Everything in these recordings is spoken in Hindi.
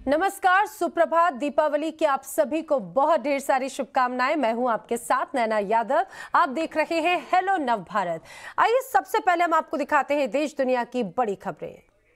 नमस्कार, सुप्रभात। दीपावली की आप सभी को बहुत ढेर सारी शुभकामनाएं। मैं हूं आपके साथ नैना यादव। आप देख रहे हैं हेलो नव भारत। आइए सबसे पहले हम आपको दिखाते हैं देश दुनिया की बड़ी खबरें।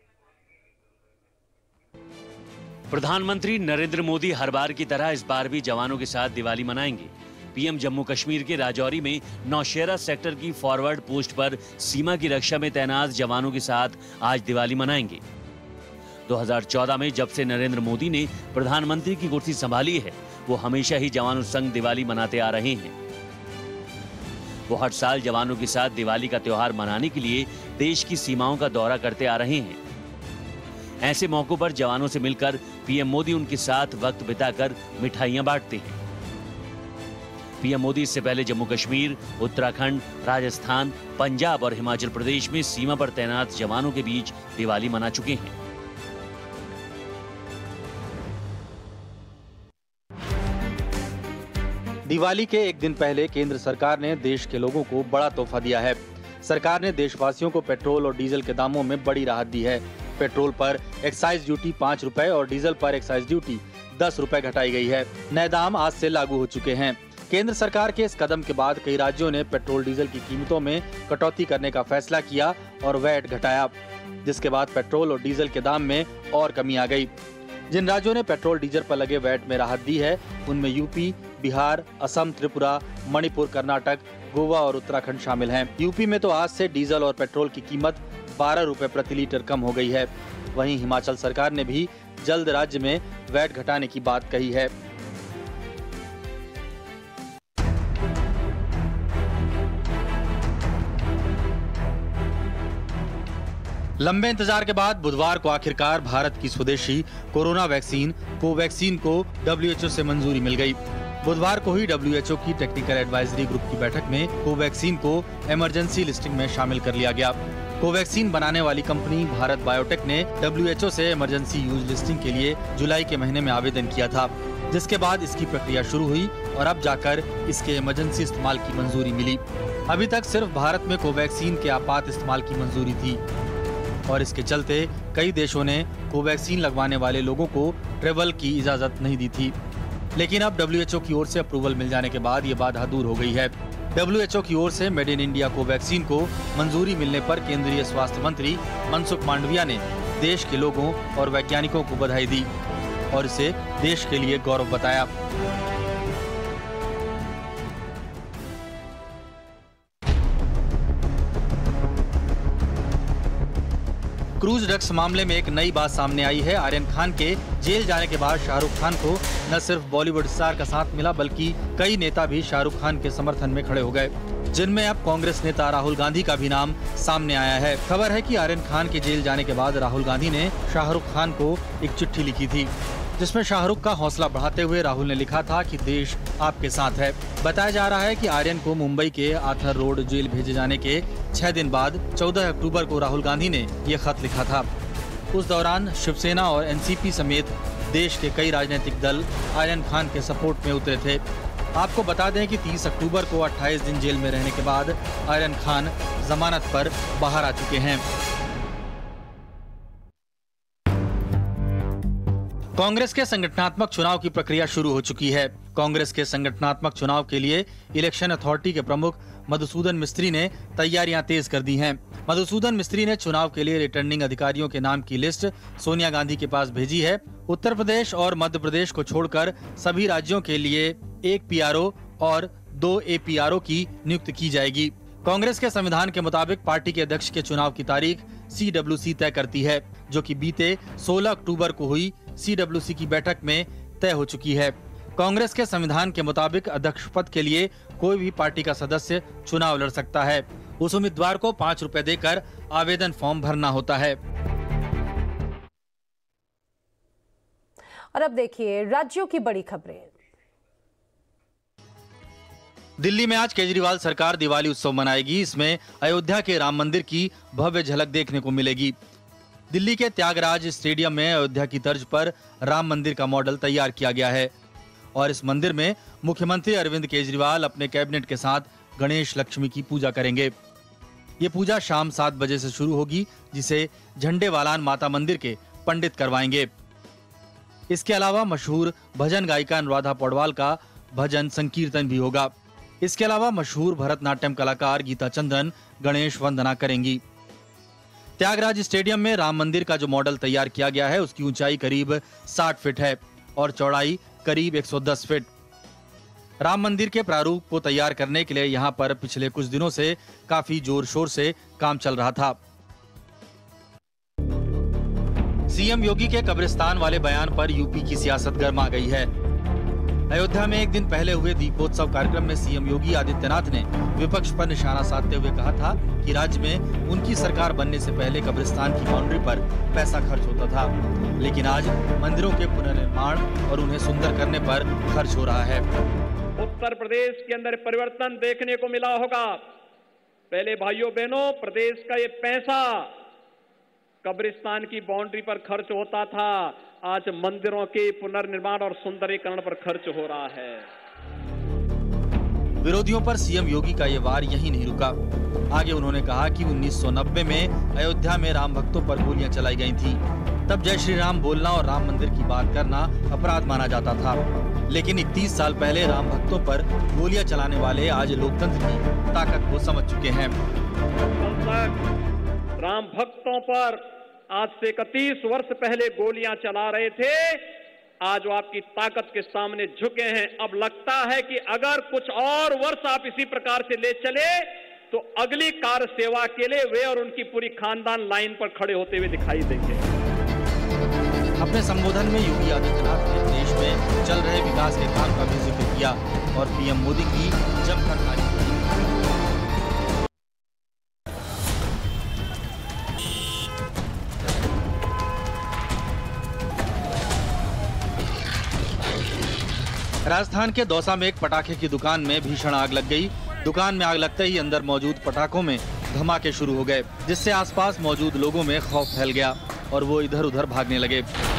प्रधानमंत्री नरेंद्र मोदी हर बार की तरह इस बार भी जवानों के साथ दिवाली मनाएंगे। पीएम जम्मू कश्मीर के राजौरी में नौशेरा सेक्टर की फॉरवर्ड पोस्ट पर सीमा की रक्षा में तैनात जवानों के साथ आज दिवाली मनाएंगे। 2014 में जब से नरेंद्र मोदी ने प्रधानमंत्री की कुर्सी संभाली है, वो हमेशा ही जवानों संग दिवाली मनाते आ रहे हैं। वो हर साल जवानों के साथ दिवाली का त्योहार मनाने के लिए देश की सीमाओं का दौरा करते आ रहे हैं। ऐसे मौकों पर जवानों से मिलकर पीएम मोदी उनके साथ वक्त बिताकर मिठाइयां बांटते हैं। पीएम मोदी इससे पहले जम्मू कश्मीर, उत्तराखंड, राजस्थान, पंजाब और हिमाचल प्रदेश में सीमा पर तैनात जवानों के बीच दिवाली मना चुके हैं। दिवाली के एक दिन पहले केंद्र सरकार ने देश के लोगों को बड़ा तोहफा दिया है। सरकार ने देशवासियों को पेट्रोल और डीजल के दामों में बड़ी राहत दी है। पेट्रोल पर एक्साइज ड्यूटी 5 रुपए और डीजल पर एक्साइज ड्यूटी 10 रुपए घटाई गई है। नए दाम आज से लागू हो चुके हैं। केंद्र सरकार के इस कदम के बाद कई राज्यों ने पेट्रोल डीजल की कीमतों में कटौती करने का फैसला किया और वैट घटाया, जिसके बाद पेट्रोल और डीजल के दाम में और कमी आ गई। जिन राज्यों ने पेट्रोल डीजल पर लगे वैट में राहत दी है, उनमें यूपी, बिहार, असम, त्रिपुरा, मणिपुर, कर्नाटक, गोवा और उत्तराखंड शामिल हैं। यूपी में तो आज से डीजल और पेट्रोल की कीमत 12 रुपए प्रति लीटर कम हो गई है। वहीं हिमाचल सरकार ने भी जल्द राज्य में वैट घटाने की बात कही है। लंबे इंतजार के बाद बुधवार को आखिरकार भारत की स्वदेशी कोरोना वैक्सीन कोवैक्सीन को डब्ल्यूएचओ से मंजूरी मिल गई। बुधवार को ही डब्ल्यूएचओ की टेक्निकल एडवाइजरी ग्रुप की बैठक में कोवैक्सीन को इमरजेंसी लिस्टिंग में शामिल कर लिया गया। कोवैक्सीन बनाने वाली कंपनी भारत बायोटेक ने डब्ल्यूएचओ से इमरजेंसी यूज लिस्टिंग के लिए जुलाई के महीने में आवेदन किया था, जिसके बाद इसकी प्रक्रिया शुरू हुई और अब जाकर इसके इमरजेंसी इस्तेमाल की मंजूरी मिली। अभी तक सिर्फ भारत में कोवैक्सीन के आपात इस्तेमाल की मंजूरी थी और इसके चलते कई देशों ने कोवैक्सीन लगवाने वाले लोगों को ट्रेवल की इजाजत नहीं दी थी। लेकिन अब डब्ल्यूएचओ की ओर से अप्रूवल मिल जाने के बाद ये बाधा दूर हो गई है। डब्ल्यूएचओ की ओर से मेड इन इंडिया कोवैक्सीन को मंजूरी मिलने पर केंद्रीय स्वास्थ्य मंत्री मनसुख मांडविया ने देश के लोगों और वैज्ञानिकों को बधाई दी और इसे देश के लिए गौरव बताया। क्रूज ड्रग्स मामले में एक नई बात सामने आई है। आर्यन खान के जेल जाने के बाद शाहरुख खान को न सिर्फ बॉलीवुड स्टार का साथ मिला, बल्कि कई नेता भी शाहरुख खान के समर्थन में खड़े हो गए, जिनमें अब कांग्रेस नेता राहुल गांधी का भी नाम सामने आया है। खबर है कि आर्यन खान के जेल जाने के बाद राहुल गांधी ने शाहरुख खान को एक चिट्ठी लिखी थी, जिसमें शाहरुख का हौसला बढ़ाते हुए राहुल ने लिखा था कि देश आपके साथ है। बताया जा रहा है कि आर्यन को मुंबई के आर्थर रोड जेल भेजे जाने के 6 दिन बाद 14 अक्टूबर को राहुल गांधी ने ये खत लिखा था। उस दौरान शिवसेना और एनसीपी समेत देश के कई राजनीतिक दल आर्यन खान के सपोर्ट में उतरे थे। आपको बता दें कि 30 अक्टूबर को 28 दिन जेल में रहने के बाद आर्यन खान जमानत पर बाहर आ चुके हैं। कांग्रेस के संगठनात्मक चुनाव की प्रक्रिया शुरू हो चुकी है। कांग्रेस के संगठनात्मक चुनाव के लिए इलेक्शन अथॉरिटी के प्रमुख मधुसूदन मिस्त्री ने तैयारियां तेज कर दी हैं। मधुसूदन मिस्त्री ने चुनाव के लिए रिटर्निंग अधिकारियों के नाम की लिस्ट सोनिया गांधी के पास भेजी है। उत्तर प्रदेश और मध्य प्रदेश को छोड़कर सभी राज्यों के लिए 1 पीआरओ और 2 एपीआरओ की नियुक्ति की जाएगी। कांग्रेस के संविधान के मुताबिक पार्टी के अध्यक्ष के चुनाव की तारीख सीडब्ल्यूसी तय करती है, जो कि बीते 16 अक्टूबर को हुई सीडब्ल्यूसी की बैठक में तय हो चुकी है। कांग्रेस के संविधान के मुताबिक अध्यक्ष पद के लिए कोई भी पार्टी का सदस्य चुनाव लड़ सकता है। उस उम्मीदवार को 5 रुपए देकर आवेदन फॉर्म भरना होता है। और अब देखिए राज्यों की बड़ी खबरें। दिल्ली में आज केजरीवाल सरकार दिवाली उत्सव मनाएगी। इसमें अयोध्या के राम मंदिर की भव्य झलक देखने को मिलेगी। दिल्ली के त्यागराज स्टेडियम में अयोध्या की तर्ज पर राम मंदिर का मॉडल तैयार किया गया है और इस मंदिर में मुख्यमंत्री अरविंद केजरीवाल अपने कैबिनेट के साथ गणेश लक्ष्मी की पूजा करेंगे। ये पूजा शाम 7 बजे से शुरू होगी, जिसे झंडेवालान माता मंदिर के पंडित करवाएंगे। इसके अलावा मशहूर भजन गायिका अनुराधा पौडवाल का भजन संकीर्तन भी होगा। इसके अलावा मशहूर भरतनाट्यम कलाकार गीता चंद्रन गणेश वंदना करेंगी। त्यागराज स्टेडियम में राम मंदिर का जो मॉडल तैयार किया गया है उसकी ऊंचाई करीब 60 फीट है और चौड़ाई करीब 110 फीट। राम मंदिर के प्रारूप को तैयार करने के लिए यहां पर पिछले कुछ दिनों से काफी जोर शोर से काम चल रहा था। सीएम योगी के कब्रिस्तान वाले बयान पर यूपी की सियासत गर्मा गई है। अयोध्या में एक दिन पहले हुए दीपोत्सव कार्यक्रम में सीएम योगी आदित्यनाथ ने विपक्ष पर निशाना साधते हुए कहा था कि राज्य में उनकी सरकार बनने से पहले कब्रिस्तान की बाउंड्री पर पैसा खर्च होता था, लेकिन आज मंदिरों के पुनर्निर्माण और उन्हें सुंदर करने पर खर्च हो रहा है। उत्तर प्रदेश के अंदर परिवर्तन देखने को मिला होगा। पहले भाइयों बहनों, प्रदेश का ये पैसा कब्रिस्तान की बाउंड्री पर खर्च होता था, आज मंदिरों के पुनर्निर्माण और सुंदरीकरण पर खर्च हो रहा है। विरोधियों पर सीएम योगी का ये वार यहीं नहीं रुका। आगे उन्होंने कहा कि 1990 में अयोध्या में राम भक्तों पर गोलियां चलाई गई थी। तब जय श्री राम बोलना और राम मंदिर की बात करना अपराध माना जाता था, लेकिन 31 साल पहले राम भक्तों पर गोलियां चलाने वाले आज लोकतंत्र की ताकत को समझ चुके हैं। राम भक्तों पर आज से 31 वर्ष पहले गोलियां चला रहे थे, आज वो आपकी ताकत के सामने झुके हैं। अब लगता है कि अगर कुछ और वर्ष आप इसी प्रकार से ले चले तो अगली कार सेवा के लिए वे और उनकी पूरी खानदान लाइन पर खड़े होते हुए दिखाई देंगे। अपने संबोधन में योगी आदित्यनाथ ने देश में चल रहे विकास के काम का भी जिक्र किया और पीएम मोदी की जमकर तारीफ की। राजस्थान के दौसा में एक पटाखे की दुकान में भीषण आग लग गई। दुकान में आग लगते ही अंदर मौजूद पटाखों में धमाके शुरू हो गए, जिससे आसपास मौजूद लोगों में खौफ फैल गया और वो इधर उधर भागने लगे।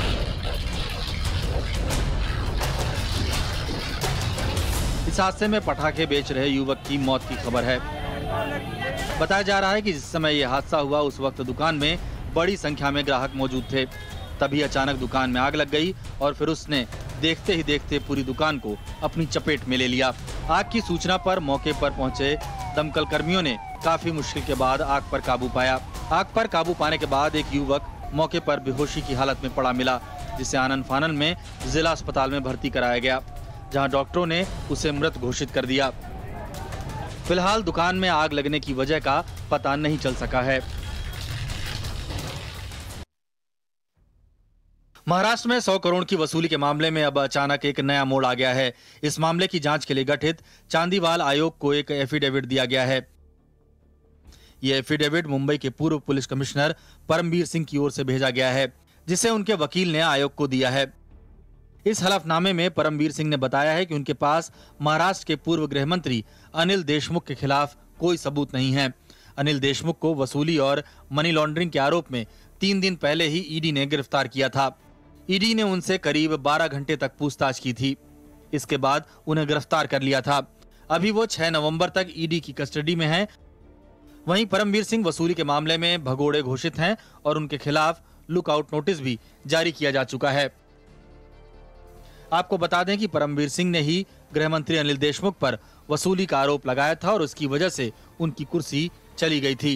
इस हादसे में पटाखे बेच रहे युवक की मौत की खबर है। बताया जा रहा है कि जिस समय यह हादसा हुआ उस वक्त दुकान में बड़ी संख्या में ग्राहक मौजूद थे। तभी अचानक दुकान में आग लग गई और फिर उसने देखते ही देखते पूरी दुकान को अपनी चपेट में ले लिया। आग की सूचना पर मौके पर पहुंचे दमकल कर्मियों ने काफी मुश्किल के बाद आग पर काबू पाया। आग पर काबू पाने के बाद एक युवक मौके पर बेहोशी की हालत में पड़ा मिला, जिसे आनन फानन में जिला अस्पताल में भर्ती कराया गया, जहां डॉक्टरों ने उसे मृत घोषित कर दिया। फिलहाल दुकान में आग लगने की वजह का पता नहीं चल सका है। महाराष्ट्र में 100 करोड़ की वसूली के मामले में अब अचानक एक नया मोड़ आ गया है। इस मामले की जांच के लिए गठित चांदीवाल आयोग को एक एफिडेविट दिया गया है। यह एफिडेविट मुंबई के पूर्व पुलिस कमिश्नर परमबीर सिंह की ओर से भेजा गया है, जिसे उनके वकील ने आयोग को दिया है। इस हलफनामे में परमबीर सिंह ने बताया है कि उनके पास महाराष्ट्र के पूर्व गृह मंत्री अनिल देशमुख के खिलाफ कोई सबूत नहीं है। अनिल देशमुख को वसूली और मनी लॉन्ड्रिंग के आरोप में 3 दिन पहले ही ईडी ने गिरफ्तार किया था। ईडी ने उनसे करीब 12 घंटे तक पूछताछ की थी। इसके बाद उन्हें गिरफ्तार कर लिया था। अभी वो 6 नवंबर तक ईडी की कस्टडी में हैं। वहीं परमबीर सिंह वसूली के मामले में भगोड़े घोषित हैं और उनके खिलाफ लुकआउट नोटिस भी जारी किया जा चुका है। आपको बता दें कि परमबीर सिंह ने ही गृह मंत्री अनिल देशमुख पर वसूली का आरोप लगाया था और उसकी वजह से उनकी कुर्सी चली गई थी।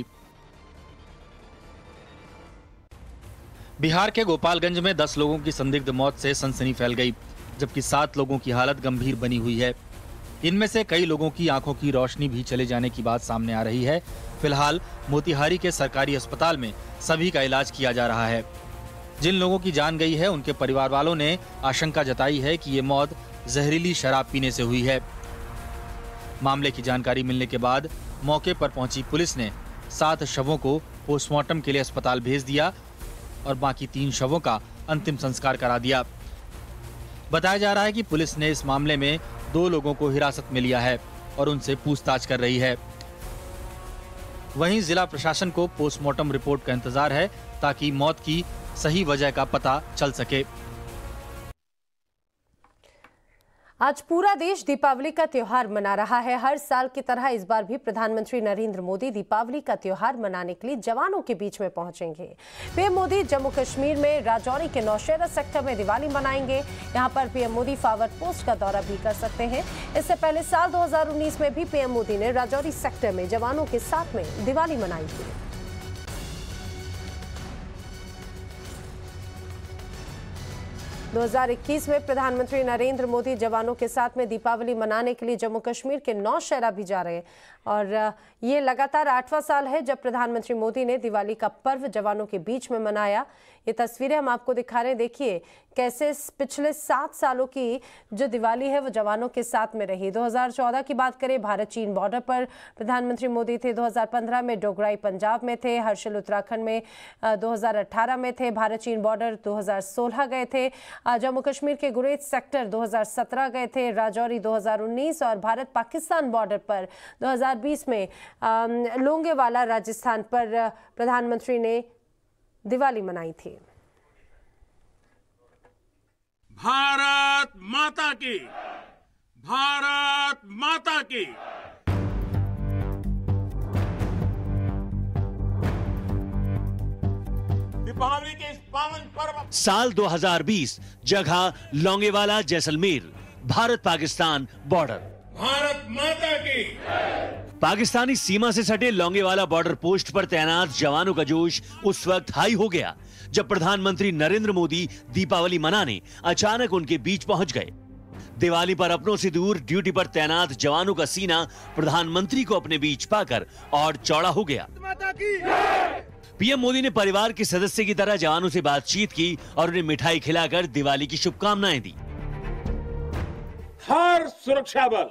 बिहार के गोपालगंज में 10 लोगों की संदिग्ध मौत से सनसनी फैल गई, जबकि 7 लोगों की हालत गंभीर बनी हुई है। इनमें से कई लोगों की आंखों की रोशनी भी चले जाने की बात सामने आ रही है। फिलहाल मोतिहारी के सरकारी अस्पताल में सभी का इलाज किया जा रहा है। जिन लोगों की जान गई है उनके परिवार वालों ने आशंका जताई है कि ये मौत जहरीली शराब पीने से हुई है। मामले की जानकारी मिलने के बाद मौके पर पहुंची पुलिस ने 7 शवों को पोस्टमार्टम के लिए अस्पताल भेज दिया और बाकी 3 शवों का अंतिम संस्कार करा दिया। बताया जा रहा है कि पुलिस ने इस मामले में 2 लोगों को हिरासत में लिया है और उनसे पूछताछ कर रही है। वहीं जिला प्रशासन को पोस्टमार्टम रिपोर्ट का इंतजार है ताकि मौत की सही वजह का पता चल सके। आज पूरा देश दीपावली का त्योहार मना रहा है। हर साल की तरह इस बार भी प्रधानमंत्री नरेंद्र मोदी दीपावली का त्योहार मनाने के लिए जवानों के बीच में पहुंचेंगे। पीएम मोदी जम्मू कश्मीर में राजौरी के नौशेरा सेक्टर में दिवाली मनाएंगे। यहां पर पीएम मोदी फॉरवर्ड पोस्ट का दौरा भी कर सकते हैं। इससे पहले साल 2019 में भी पीएम मोदी ने राजौरी सेक्टर में जवानों के साथ में दिवाली मनाई थी। 2021 में प्रधानमंत्री नरेंद्र मोदी जवानों के साथ में दीपावली मनाने के लिए जम्मू कश्मीर के नौशेरा भी जा रहे हैं और ये लगातार 8वां साल है जब प्रधानमंत्री मोदी ने दिवाली का पर्व जवानों के बीच में मनाया। ये तस्वीरें हम आपको दिखा रहे हैं। देखिए कैसे पिछले 7 सालों की जो दिवाली है वो जवानों के साथ में रही। 2014 की बात करें, भारत चीन बॉर्डर पर प्रधानमंत्री मोदी थे। 2015 में डोगराई पंजाब में थे। हर्षिल उत्तराखंड में 2018 में थे। भारत चीन बॉर्डर 2016 गए थे। जम्मू कश्मीर के गुरेज सेक्टर 2017 गए थे। राजौरी 2019 और भारत पाकिस्तान बॉर्डर पर 2020 में लोंगेवाला राजस्थान पर प्रधानमंत्री ने दिवाली मनाई थी। भारत माता की, भारत माता की। दीपावली के इस पावन पर्व साल 2020, जगह लोंगेवाला जैसलमेर, भारत पाकिस्तान बॉर्डर। भारत माता की। पाकिस्तानी सीमा से सटे लोंगेवाला बॉर्डर पोस्ट पर तैनात जवानों का जोश उस वक्त हाई हो गया जब प्रधानमंत्री नरेंद्र मोदी दीपावली मनाने अचानक उनके बीच पहुंच गए। दिवाली पर अपनों से दूर ड्यूटी पर तैनात जवानों का सीना प्रधानमंत्री को अपने बीच पाकर और चौड़ा हो गया। पीएम मोदी ने परिवार के सदस्य की तरह जवानों से बातचीत की और उन्हें मिठाई खिलाकर दिवाली की शुभकामनाएं दी। हर सुरक्षा बल,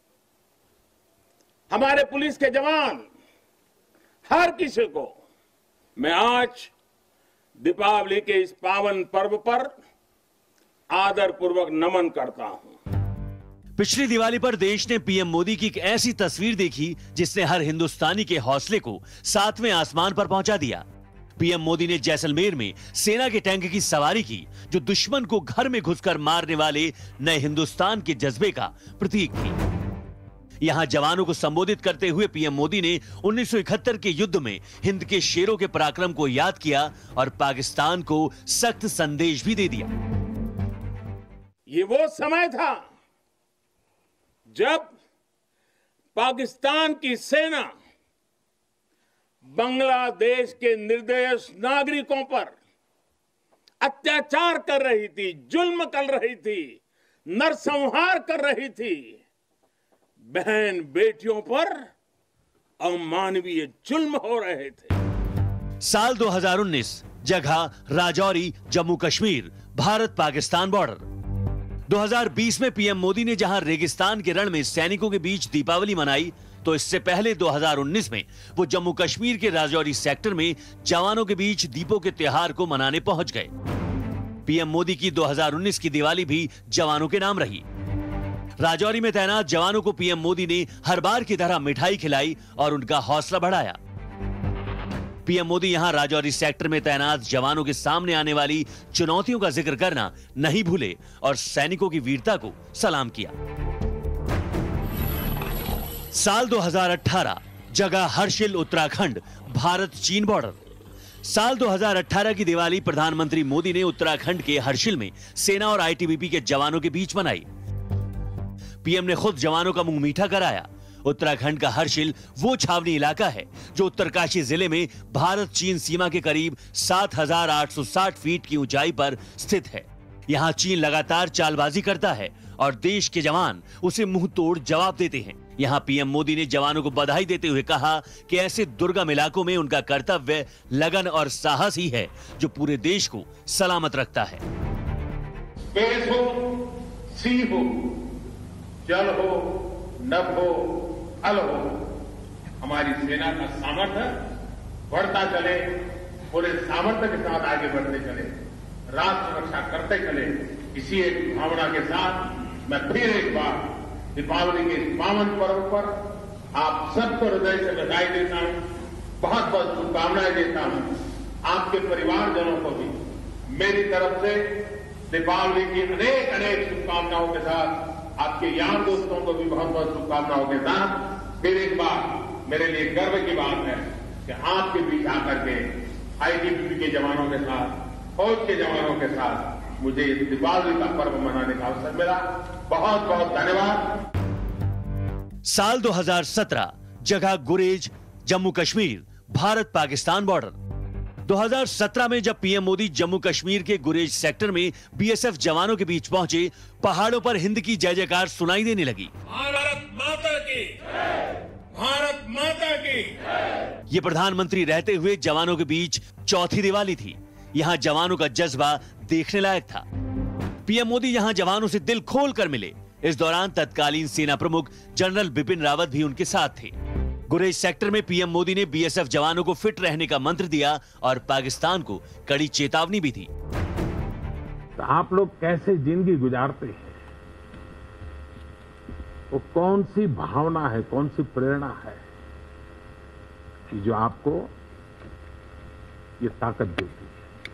हमारे पुलिस के जवान, हर किसी को मैं आज दीपावली के इस पावन पर्व पर आदर पूर्वक नमन करता हूं। पिछली दिवाली पर देश ने पीएम मोदी की एक ऐसी तस्वीर देखी जिसने हर हिंदुस्तानी के हौसले को 7वें आसमान पर पहुंचा दिया। पीएम मोदी ने जैसलमेर में सेना के टैंक की सवारी की जो दुश्मन को घर में घुसकर मारने वाले नए हिंदुस्तान के जज्बे का प्रतीक थी। यहां जवानों को संबोधित करते हुए पीएम मोदी ने 1971 के युद्ध में हिंद के शेरों के पराक्रम को याद किया और पाकिस्तान को सख्त संदेश भी दे दिया। ये वो समय था जब पाकिस्तान की सेना बांग्लादेश के निर्दोष नागरिकों पर अत्याचार कर रही थी, जुल्म कर रही थी, नरसंहार कर रही थी। बहन बेटियों पर अमानवीय जुल्म हो रहे थे। साल 2019, जगह राजौरी, जम्मू कश्मीर, भारत पाकिस्तान बॉर्डर। 2020 में पीएम मोदी ने जहां रेगिस्तान के रण में सैनिकों के बीच दीपावली मनाई, तो इससे पहले 2019 में वो जम्मू कश्मीर के राजौरी सेक्टर में जवानों के बीच दीपों के त्योहार को मनाने पहुंच गए। पीएम मोदी की 2019 की दिवाली भी जवानों के नाम रही। राजौरी में तैनात जवानों को पीएम मोदी ने हर बार की तरह मिठाई खिलाई और उनका हौसला बढ़ाया। पीएम मोदी यहां राजौरी सेक्टर में तैनात जवानों के सामने आने वाली चुनौतियों का जिक्र करना नहीं भूले और सैनिकों की वीरता को सलाम किया। साल 2018, जगह हर्षिल उत्तराखंड, भारत चीन बॉर्डर। साल 2018 की दिवाली प्रधानमंत्री मोदी ने उत्तराखंड के हर्षिल में सेना और आईटीबीपी के जवानों के बीच मनाई। पीएम ने खुद जवानों का मुंह मीठा कराया। उत्तराखंड का हर्षिल वो छावनी इलाका है जो उत्तरकाशी जिले में भारत चीन सीमा के करीब 7,860 फीट की ऊंचाई पर स्थित है। यहां चीन लगातार चालबाजी करता है और देश के जवान उसे मुंह तोड़ जवाब देते हैं। यहां पीएम मोदी ने जवानों को बधाई देते हुए कहा कि ऐसे दुर्गम इलाकों में उनका कर्तव्य, लगन और साहस ही है जो पूरे देश को सलामत रखता है। स्पेस हो, सी हो, जल हो, नभ हो, थल हो, हमारी सेना का सामर्थ्य बढ़ता चले, पूरे सामर्थ्य के साथ आगे बढ़ते चले, राष्ट्र सुरक्षा करते चले। इसी एक भावना के साथ मैं फिर एक बार दीपावली के इस पावन पर्व पर आप सबको हृदय से बधाई देता हूं, बहुत बहुत शुभकामनाएं देता हूं। आपके परिवारजनों को भी मेरी तरफ से दीपावली की अनेक अनेक शुभकामनाओं के साथ आपके यार दोस्तों को भी बहुत बहुत शुभकामनाओं के साथ फिर एक बार मेरे लिए गर्व की बात है कि आपके बीच आकर के आईटीबीपी के जवानों के साथ, फौज के जवानों के साथ मुझे इस दीपावली का पर्व मनाने का अवसर मिला। बहुत बहुत धन्यवाद। साल 2017, जगह गुरेज, जम्मू कश्मीर, भारत पाकिस्तान बॉर्डर। 2017 में जब पीएम मोदी जम्मू कश्मीर के गुरेज सेक्टर में बीएसएफ जवानों के बीच पहुंचे, पहाड़ों पर हिंद की जय जयकार सुनाई देने लगी। भारत माता की, भारत माता की। ये प्रधानमंत्री रहते हुए जवानों के बीच चौथी दिवाली थी। यहाँ जवानों का जज्बा देखने लायक था। पीएम मोदी यहाँ जवानों से दिल खोल कर मिले। इस दौरान तत्कालीन सेना प्रमुख जनरल बिपिन रावत भी उनके साथ थे। गुरेज सेक्टर में पीएम मोदी ने बीएसएफ जवानों को फिट रहने का मंत्र दिया और पाकिस्तान को कड़ी चेतावनी भी दी। तो आप लोग कैसे जिंदगी गुजारते हैं, वो कौन सी भावना है, कौन सी प्रेरणा है कि जो आपको ये ताकत देती है।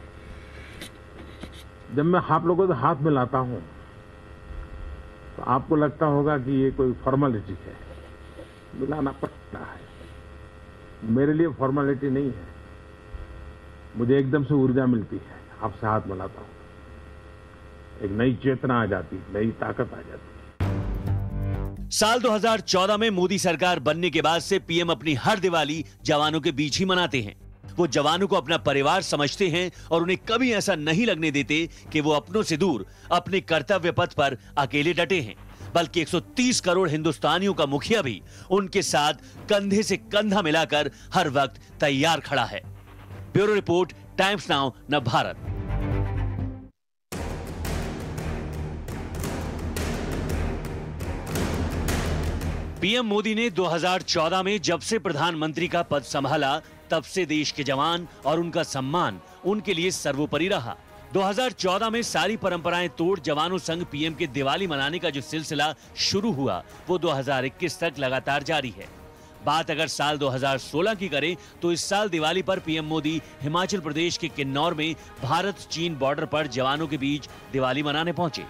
जब मैं आप लोगों से हाथ मिलाता हूं तो आपको लगता होगा कि ये कोई फॉर्मेलिटी है, मिलाना पड़ता है। मेरे लिए फॉर्मेलिटी नहीं है, मुझे एकदम से ऊर्जा मिलती है। आपसे हाथ मिलाता हूं, एक नई चेतना आ जाती, नई ताकत आ जाती। साल 2014 में मोदी सरकार बनने के बाद से पीएम अपनी हर दिवाली जवानों के बीच ही मनाते हैं। वो जवानों को अपना परिवार समझते हैं और उन्हें कभी ऐसा नहीं लगने देते कि वो अपनों से दूर अपने कर्तव्य पथ पर अकेले डटे हैं, बल्कि 130 करोड़ हिंदुस्तानियों का मुखिया भी उनके साथ कंधे से कंधा मिलाकर हर वक्त तैयार खड़ा है। ब्यूरो रिपोर्ट, टाइम्स नाउ नव भारत। पीएम मोदी ने 2014 में जब से प्रधानमंत्री का पद संभाला, तब से देश के जवान और उनका सम्मान उनके लिए सर्वोपरि रहा। 2014 में सारी परंपराएं तोड़ जवानों संग पीएम के दिवाली मनाने का जो सिलसिला शुरू हुआ, वो 2021 तक लगातार जारी है। बात अगर साल 2016 की करें तो इस साल दिवाली पर पीएम मोदी हिमाचल प्रदेश के किन्नौर में भारत चीन बॉर्डर पर जवानों के बीच दिवाली मनाने पहुंचे।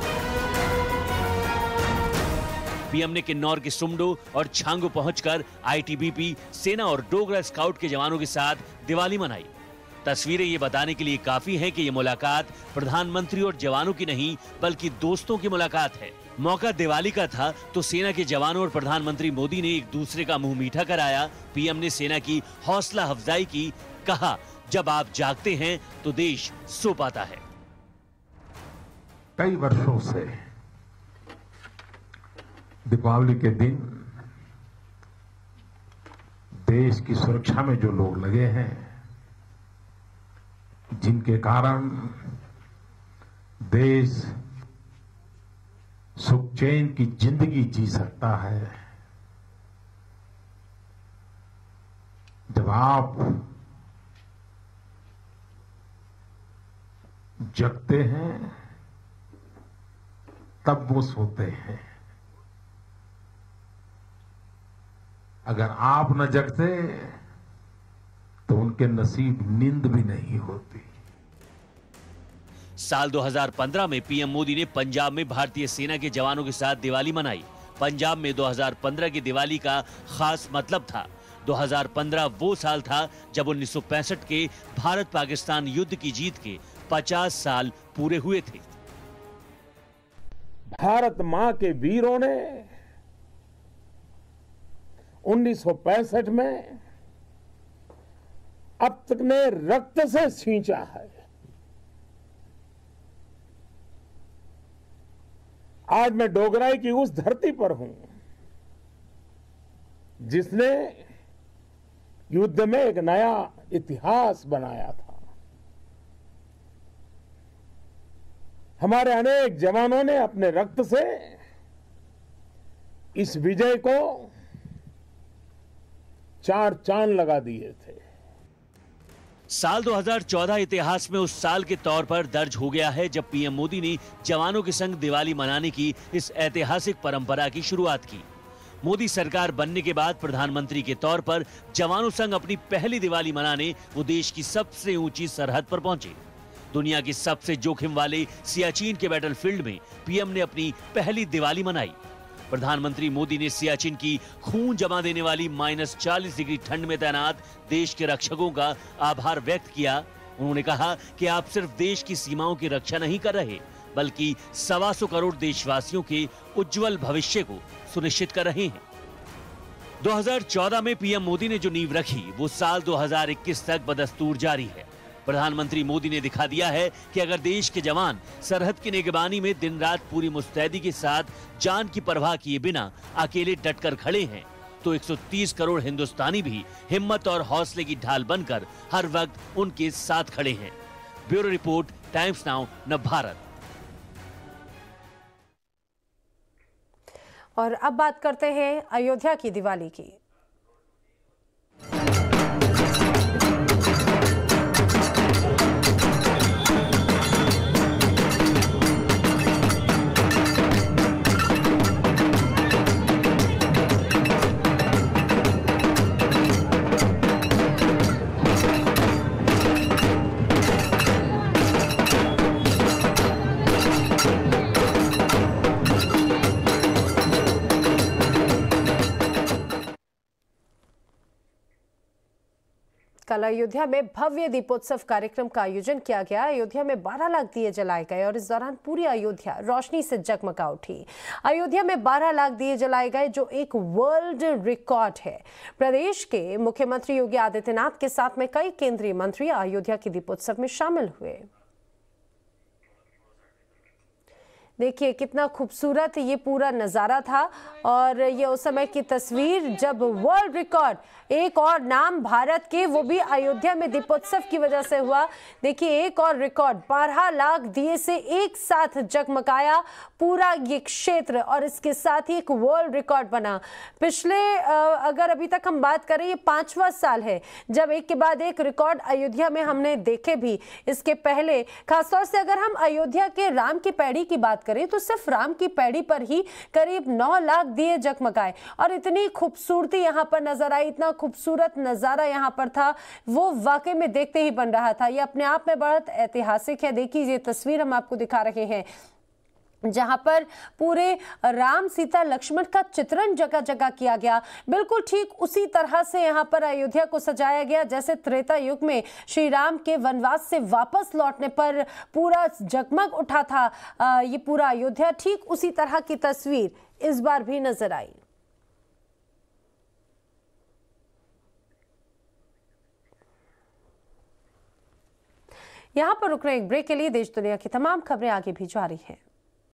पीएम ने किन्नौर के सुमडो और छांगो पहुंचकर आईटीबीपी, सेना और डोगरा स्काउट के जवानों के साथ दिवाली मनाई। तस्वीरें ये बताने के लिए काफी हैं कि ये मुलाकात प्रधानमंत्री और जवानों की नहीं, बल्कि दोस्तों की मुलाकात है। मौका दिवाली का था तो सेना के जवानों और प्रधानमंत्री मोदी ने एक दूसरे का मुंह मीठा कराया। पीएम ने सेना की हौसला अफजाई की, कहा जब आप जागते हैं तो देश सो पाता है। कई वर्षों से दीपावली के दिन देश की सुरक्षा में जो लोग लगे हैं, जिनके कारण देश सुख चैन की जिंदगी जी सकता है, जब आप जगते हैं तब वो सोते हैं। अगर आप न जगते तो उनके नसीब नींद भी नहीं होती। साल 2015 में पीएम मोदी ने पंजाब में भारतीय सेना के जवानों के साथ दिवाली मनाई। पंजाब में 2015 की दिवाली का खास मतलब था। 2015 वो साल था जब 1965 के भारत पाकिस्तान युद्ध की जीत के 50 साल पूरे हुए थे। भारत मां के वीरों ने 1965 में अपने रक्त से सींचा है। आज मैं डोगराई की उस धरती पर हूं जिसने युद्ध में एक नया इतिहास बनाया था। हमारे अनेक जवानों ने अपने रक्त से इस विजय को 4 चांद लगा दिए थे। साल 2014 इतिहास में उस साल के तौर पर दर्ज हो गया है जब पीएम मोदी ने जवानों के संग दिवाली मनाने की इस ऐतिहासिक परंपरा की शुरुआत की। मोदी सरकार बनने के बाद प्रधानमंत्री के तौर पर जवानों संग अपनी पहली दिवाली मनाने वो देश की सबसे ऊंची सरहद पर पहुंचे। दुनिया के सबसे जोखिम वाले सियाचिन के बैटलफील्ड में पीएम ने अपनी पहली दिवाली मनाई। प्रधानमंत्री मोदी ने सियाचिन की खून जमा देने वाली -40 डिग्री ठंड में तैनात देश के रक्षकों का आभार व्यक्त किया। उन्होंने कहा कि आप सिर्फ देश की सीमाओं की रक्षा नहीं कर रहे, बल्कि 125 करोड़ देशवासियों के उज्जवल भविष्य को सुनिश्चित कर रहे हैं। 2014 में पीएम मोदी ने जो नींव रखी, वो साल 2021 तक बदस्तूर जारी है। प्रधानमंत्री मोदी ने दिखा दिया है कि अगर देश के जवान सरहद की निगरानी में दिन रात पूरी मुस्तैदी के साथ जान की परवाह किए बिना अकेले डटकर खड़े हैं, तो 130 करोड़ हिंदुस्तानी भी हिम्मत और हौसले की ढाल बनकर हर वक्त उनके साथ खड़े हैं। Bureau report, Times Now Navbharat. और अब बात करते हैं अयोध्या की दिवाली की। कल अयोध्या में भव्य दीपोत्सव कार्यक्रम का आयोजन किया गया। अयोध्या में 12 लाख दिए जलाए गए और इस दौरान पूरी अयोध्या रोशनी से जगमगा उठी। अयोध्या में 12 लाख दिए जलाए गए, जो एक वर्ल्ड रिकॉर्ड है। प्रदेश के मुख्यमंत्री योगी आदित्यनाथ के साथ में कई केंद्रीय मंत्री अयोध्या के दीपोत्सव में शामिल हुए। देखिए कितना खूबसूरत ये पूरा नज़ारा था और ये उस समय की तस्वीर जब वर्ल्ड रिकॉर्ड, एक और नाम भारत के, वो भी अयोध्या में दीपोत्सव की वजह से हुआ। देखिए एक और रिकॉर्ड, 12 लाख दिए से एक साथ जगमगाया पूरा ये क्षेत्र और इसके साथ ही एक वर्ल्ड रिकॉर्ड बना। पिछले अगर अभी तक हम बात करें, ये 5वां साल है जब एक के बाद एक रिकॉर्ड अयोध्या में हमने देखे भी। इसके पहले खासतौर से अगर हम अयोध्या के राम की पैड़ी की बात करें तो सिर्फ राम की पैड़ी पर ही करीब 9 लाख दिए जगमगाए और इतनी खूबसूरती यहां पर नजर आई, इतना खूबसूरत नजारा यहां पर था, वो वाकई में देखते ही बन रहा था। ये अपने आप में बहुत ऐतिहासिक है। देखिए ये तस्वीर हम आपको दिखा रहे हैं जहां पर पूरे राम, सीता, लक्ष्मण का चित्रण जगह जगह किया गया। बिल्कुल ठीक उसी तरह से यहां पर अयोध्या को सजाया गया जैसे त्रेता युग में श्री राम के वनवास से वापस लौटने पर पूरा जगमग उठा था ये पूरा अयोध्या। ठीक उसी तरह की तस्वीर इस बार भी नजर आई। यहां पर रुकना एक ब्रेक के लिए। देश दुनिया की तमाम खबरें आगे भी जारी हैं।